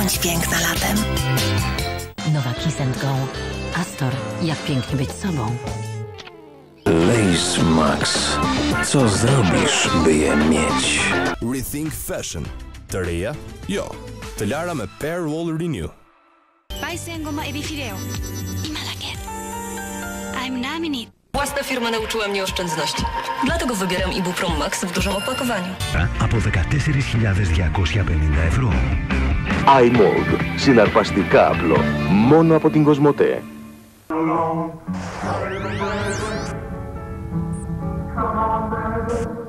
Bądź piękna latem. Nowa Kiss & Go. Astor. Jak pięknie być sobą. Lace Max. Co zrobish by je mieć? Rethink Fashion. Të reja? Jo. Të lara me Pair Wall Renew. Pajsengo ma ebi fideo. I malakiet. I'm nami. Własna firma nauczyła mnie oszczędności. Dlatego wybieram Ibuprom Max w dużym opakowaniu. Από 14.250 ευρώ. iMold. Συναρπαστικά απλό. Μόνο από την Κοσμοτέ. Come on, baby.